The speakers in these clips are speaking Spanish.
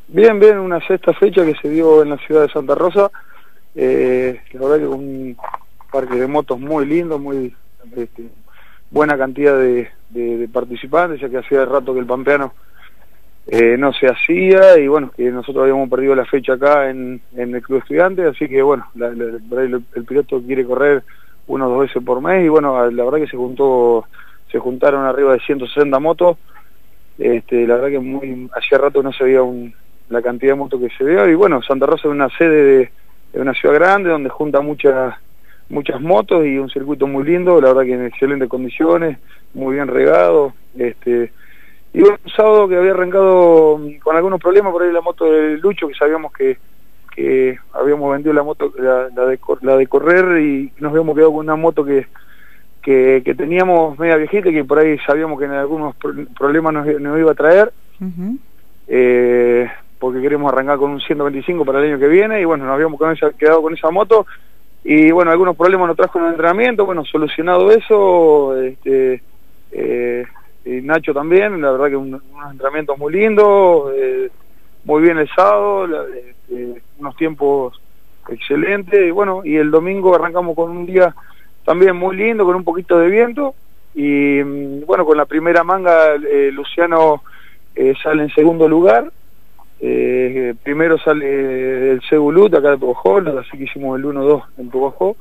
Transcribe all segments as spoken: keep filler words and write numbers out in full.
Bien, bien, una sexta fecha que se dio en la ciudad de Santa Rosa. Eh, la verdad que un parque de motos muy lindo, muy este, buena cantidad de, de, de participantes, ya que hacía rato que el pampeano eh, no se hacía, y bueno, que nosotros habíamos perdido la fecha acá en, en el Club Estudiante, así que bueno, la, la, el, el piloto quiere correr uno o dos veces por mes, y bueno, la verdad que se juntó, se juntaron arriba de ciento sesenta motos. Este, la verdad que muy hacía rato no se veía un, la cantidad de motos que se veo, y bueno, Santa Rosa es una sede de, de una ciudad grande donde junta muchas muchas motos y un circuito muy lindo, la verdad que en excelentes condiciones, muy bien regado. Este, y bueno, un sábado que había arrancado con algunos problemas por ahí la moto de Lucho, que sabíamos que, que habíamos vendido la moto, la, la, de, la de correr, y nos habíamos quedado con una moto que Que, que teníamos media viejita y que por ahí sabíamos que en algunos problemas nos, nos iba a traer. Uh-huh. eh, porque queremos arrancar con un ciento veinticinco para el año que viene, y bueno, nos habíamos con esa, quedado con esa moto, y bueno, algunos problemas nos trajo en el entrenamiento. Bueno, solucionado eso, este, eh, y Nacho también, la verdad que un, unos entrenamientos muy lindos, eh, muy bien el sábado, la, este, unos tiempos excelentes, y bueno, y el domingo arrancamos con un día también muy lindo, con un poquito de viento, y bueno, con la primera manga eh, Luciano eh, sale en segundo lugar. Eh, primero sale el Cebulut acá de Pogojó, así que hicimos el uno dos en Pogojó,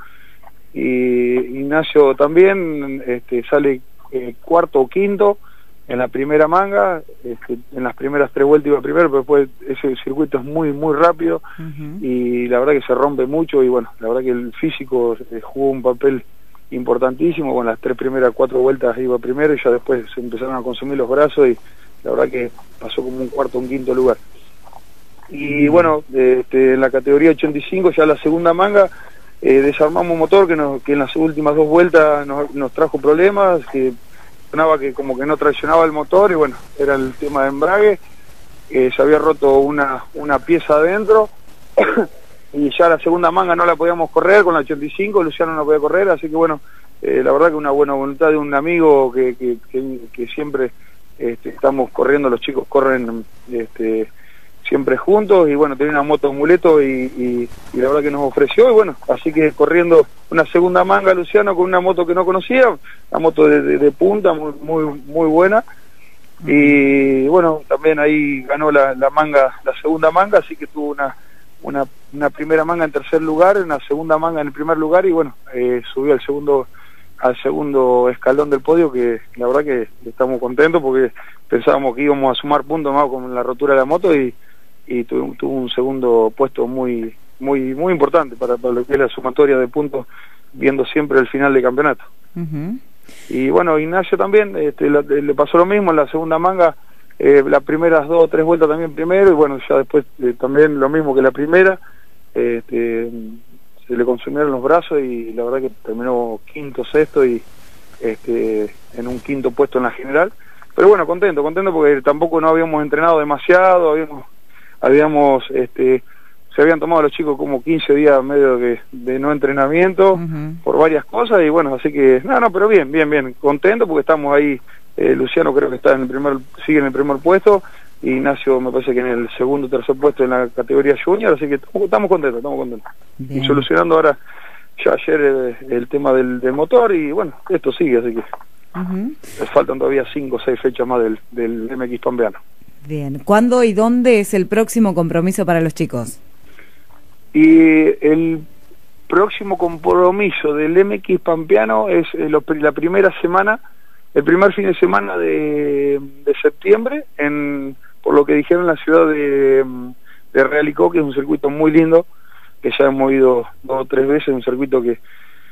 y Ignacio también este, sale eh, cuarto o quinto en la primera manga. Este, en las primeras tres vueltas iba primero, pero después ese circuito es muy muy rápido. Uh-huh. Y la verdad que se rompe mucho, y bueno, la verdad que el físico eh, jugó un papel importantísimo. Con las tres primeras cuatro vueltas iba primero, y ya después se empezaron a consumir los brazos, y la verdad que pasó como un cuarto o un quinto lugar. Y bueno, este, en la categoría ochenta y cinco, ya la segunda manga, eh, desarmamos un motor que, nos, que en las últimas dos vueltas nos, nos trajo problemas, que sonaba que como que no traccionaba el motor, y bueno, era el tema de embrague. Eh, se había roto una, una pieza adentro y ya la segunda manga no la podíamos correr con la ochenta y cinco, Luciano no podía correr, así que bueno, eh, la verdad que una buena voluntad de un amigo que, que, que, que siempre este, estamos corriendo, los chicos corren este, siempre juntos, y bueno, tenía una moto amuleto, y, y, y la verdad que nos ofreció, y bueno, así que corriendo una segunda manga Luciano con una moto que no conocía, una moto de, de, de punta muy, muy muy buena. Y bueno, también ahí ganó la, la manga, la segunda manga, así que tuvo una, una una primera manga en tercer lugar, una segunda manga en el primer lugar, y bueno, eh, subió al segundo al segundo escalón del podio, que la verdad que estamos contentos porque pensábamos que íbamos a sumar puntos más con la rotura de la moto, y, y tuvo, tuvo un segundo puesto muy muy muy importante para, para lo que es la sumatoria de puntos, viendo siempre el final de campeonato. Uh-huh. Y bueno, Ignacio también este, la, le pasó lo mismo en la segunda manga, eh, las primeras dos o tres vueltas también primero, y bueno, ya después eh, también lo mismo que la primera, este, se le consumieron los brazos, y la verdad que terminó quinto, sexto, y este, en un quinto puesto en la general. Pero bueno, contento, contento porque tampoco no habíamos entrenado demasiado, habíamos, habíamos este, se habían tomado los chicos como quince días medio de, de no entrenamiento. Uh-huh. Por varias cosas, y bueno, así que no, no, pero bien, bien, bien, contento porque estamos ahí. eh, Luciano creo que está en el primer, sigue en el primer puesto, y Ignacio me parece que en el segundo o tercer puesto en la categoría junior, así que estamos, estamos contentos, estamos contentos. Bien. Y solucionando ahora ya ayer el, el tema del, del motor, y bueno, esto sigue, así que uh-huh. les faltan todavía cinco o seis fechas más del, del M X Pampeano. Bien, ¿cuándo y dónde es el próximo compromiso para los chicos? Y el próximo compromiso del M X Pampeano es eh, lo, la primera semana, el primer fin de semana de, de septiembre, en por lo que dijeron, la ciudad de, de Realicó, que es un circuito muy lindo, que ya hemos ido dos o tres veces, un circuito que,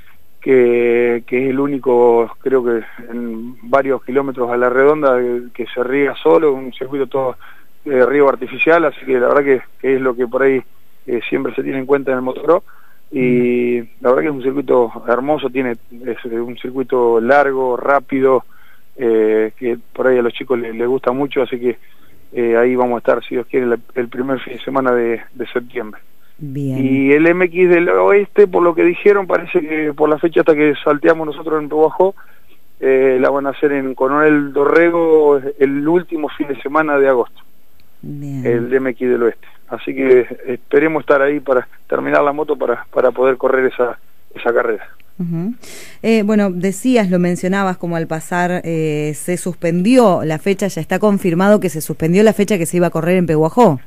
que, que es el único, creo que en varios kilómetros a la redonda, que, que se riega solo, un circuito todo de riego artificial, así que la verdad que, que es lo que por ahí Eh, siempre se tiene en cuenta en el motocross, y la verdad que es un circuito hermoso, tiene es un circuito largo, rápido, eh, que por ahí a los chicos les, les gusta mucho, así que eh, ahí vamos a estar, si Dios quiere, la, el primer fin de semana de, de septiembre. Bien. Y el M X del Oeste, por lo que dijeron, parece que por la fecha hasta que salteamos nosotros en Pogojó, eh, la van a hacer en Coronel Dorrego el último fin de semana de agosto. Bien. el D M X del Oeste. Así que esperemos estar ahí para terminar la moto para, para poder correr esa, esa carrera. Uh-huh. eh, bueno, decías, lo mencionabas, como al pasar eh, se suspendió la fecha, ya está confirmado que se suspendió la fecha que se iba a correr en Pehuajó.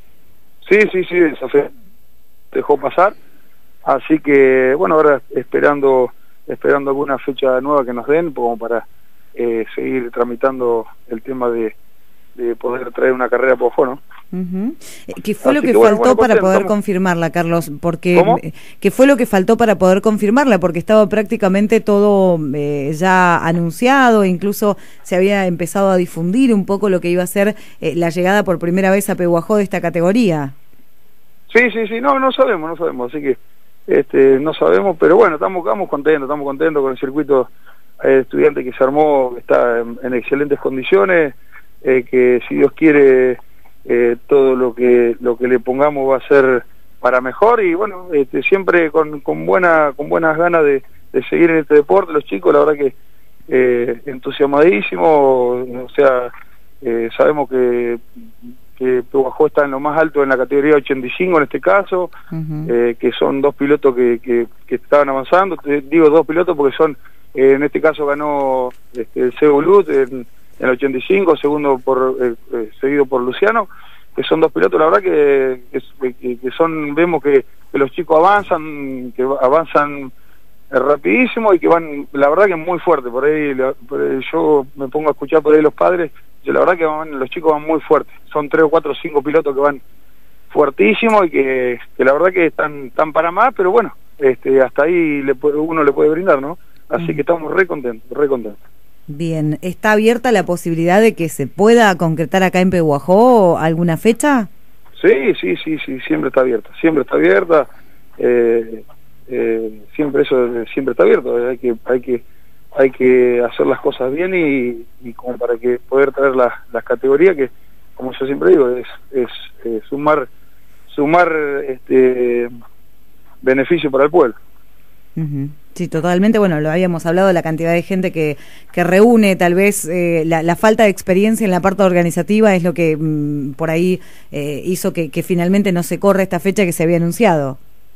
Sí, sí, sí, esa fecha dejó pasar, así que bueno, ahora esperando esperando alguna fecha nueva que nos den como para eh, seguir tramitando el tema de, de poder traer una carrera a Pehuajó, ¿no? Uh-huh. ¿Qué fue Así lo que, que, bueno, faltó bueno, para contento, poder estamos... confirmarla, Carlos? Porque ¿Cómo? ¿Qué fue lo que faltó para poder confirmarla? Porque estaba prácticamente todo eh, ya anunciado, incluso se había empezado a difundir un poco lo que iba a ser eh, la llegada por primera vez a Pehuajó de esta categoría. Sí, sí, sí, no, no sabemos, no sabemos, así que este, no sabemos, pero bueno, estamos, estamos contentos, estamos contentos con el circuito eh, estudiante que se armó, está en, en excelentes condiciones, eh, que si Dios quiere eh, todo lo que lo que le pongamos va a ser para mejor y bueno, este, siempre con, con buena con buenas ganas de, de seguir en este deporte, los chicos, la verdad que eh, entusiasmadísimos, o sea, eh, sabemos que que Pehuajó está en lo más alto en la categoría ochenta y cinco en este caso, uh-huh. eh, que son dos pilotos que, que, que estaban avanzando, te digo dos pilotos porque son, eh, en este caso ganó este, el Sebo Lut en, en el ochenta y cinco, segundo por eh, eh, seguido por Luciano, que son dos pilotos, la verdad que, que, que son, vemos que, que los chicos avanzan, que avanzan rapidísimo y que van, la verdad que muy fuerte, por ahí, por ahí yo me pongo a escuchar por ahí los padres, yo la verdad que van, los chicos van muy fuertes, son tres o cuatro o cinco pilotos que van fuertísimos y que, que la verdad que están, están para más, pero bueno, este, hasta ahí le puede, uno le puede brindar, ¿no? Así mm. que estamos re contentos, re contentos. Bien, ¿está abierta la posibilidad de que se pueda concretar acá en Pehuajó alguna fecha? Sí, sí, sí, sí, siempre está abierta, siempre está abierta, eh, eh, siempre eso siempre está abierto, hay que hay que hay que hacer las cosas bien y, y como para que poder traer las las categorías que, como yo siempre digo, es es eh, sumar sumar este beneficio para el pueblo. Uh-huh. Sí, totalmente. Bueno, lo habíamos hablado de la cantidad de gente que, que reúne, tal vez eh, la, la falta de experiencia en la parte organizativa es lo que mmm, por ahí eh, hizo que, que finalmente no se corra esta fecha que se había anunciado.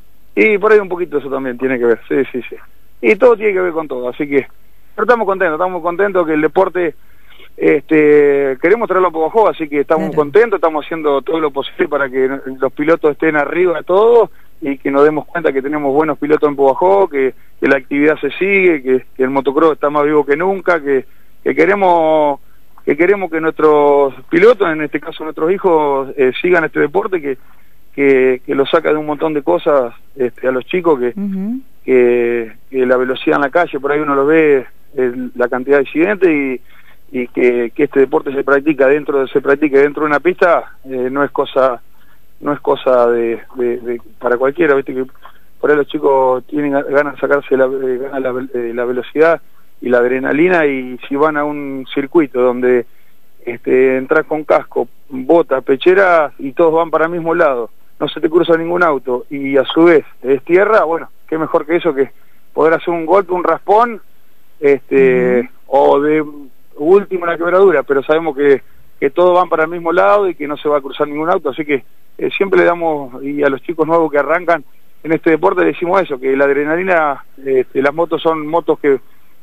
Y por ahí un poquito eso también tiene que ver, sí, sí, sí. Y todo tiene que ver con todo, así que pero estamos contentos, estamos contentos que el deporte, este, queremos traerlo a Pehuajó, así que estamos claro. contentos, estamos haciendo todo lo posible para que los pilotos estén arriba de todo y que nos demos cuenta que tenemos buenos pilotos en Pehuajó, que, que la actividad se sigue, que, que el motocross está más vivo que nunca, que, que queremos que queremos que nuestros pilotos, en este caso nuestros hijos, eh, sigan este deporte que que, que lo saca de un montón de cosas este, a los chicos, que, uh-huh. que, que la velocidad en la calle, por ahí uno lo ve, el, la cantidad de accidentes y, y que, que este deporte se practica dentro de, se practique dentro de una pista, eh, no es cosa no es cosa de, de, de para cualquiera, viste que por ahí los chicos tienen ganas de sacarse la, eh, ganas la, eh, la velocidad y la adrenalina, y si van a un circuito donde este, entras con casco, bota, pechera y todos van para el mismo lado, no se te cruza ningún auto y a su vez es tierra, bueno, qué mejor que eso, que poder hacer un golpe, un raspón, este uh-huh. o de último una quebradura, pero sabemos que, que todos van para el mismo lado y que no se va a cruzar ningún auto, así que eh, siempre le damos, y a los chicos nuevos que arrancan en este deporte le decimos eso, que la adrenalina, este, las motos son motos que,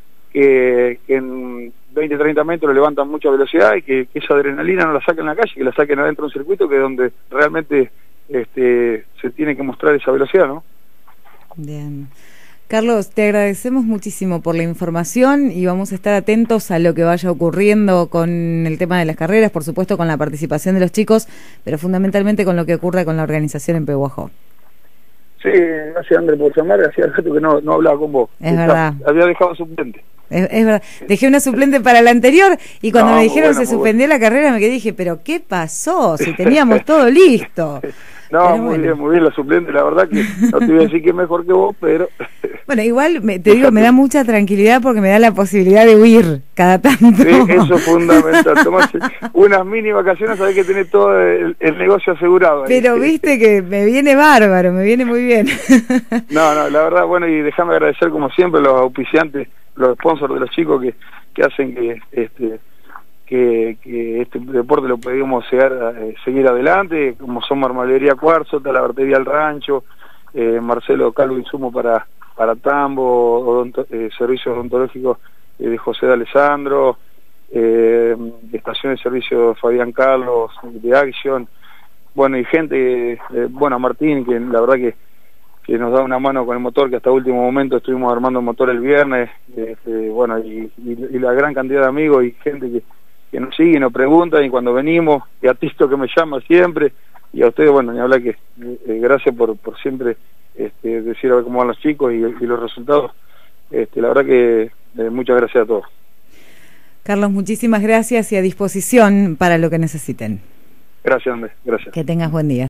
que, que en veinte, treinta metros levantan mucha velocidad y que, que esa adrenalina no la saquen en la calle, que la saquen adentro de un circuito, que es donde realmente este, se tiene que mostrar esa velocidad, ¿no? Bien. Carlos, te agradecemos muchísimo por la información y vamos a estar atentos a lo que vaya ocurriendo con el tema de las carreras, por supuesto con la participación de los chicos, pero fundamentalmente con lo que ocurra con la organización en Pehuajó. Sí, gracias André por llamar, hacía rato que no, no hablaba con vos. Es verdad. Había dejado suplente. Es, es verdad, dejé una suplente para la anterior y cuando no, me dijeron bueno, se suspendió bueno. la carrera me quedé dije, pero ¿qué pasó? Si teníamos todo listo. No, pero muy bueno. bien, muy bien la suplente, la verdad que no te voy a decir que es mejor que vos, pero... Bueno, igual me, te digo, me da mucha tranquilidad porque me da la posibilidad de huir cada tanto. Sí, eso es fundamental, tomarse unas mini vacaciones, sabés que tenés todo el, el negocio asegurado. Ahí. Pero viste que me viene bárbaro, me viene muy bien. No, no, la verdad, bueno, y déjame agradecer como siempre los auspiciantes, los sponsors de los chicos que, que hacen que... este que, que este deporte lo podíamos llegar, eh, seguir adelante, como son Marmolería Cuarzo, Talabartería El Rancho, eh, Marcelo Calvo Insumo para, para Tambo, odonto, eh, servicios odontológicos eh, de José de Alessandro, eh, estación de servicio Fabián Carlos, de Action, bueno, y gente, eh, bueno, Martín, que la verdad que, que nos da una mano con el motor, que hasta último momento estuvimos armando el motor el viernes, este, bueno, y, y, y la gran cantidad de amigos y gente que, que nos sigue y nos pregunta, y cuando venimos, y a Tisto que me llama siempre, y a ustedes, bueno, ni hablar que eh, gracias por, por siempre este, decir a ver cómo van los chicos y, y los resultados. Este, la verdad que eh, muchas gracias a todos. Carlos, muchísimas gracias y a disposición para lo que necesiten. Gracias, Andrés, gracias. Que tengas buen día.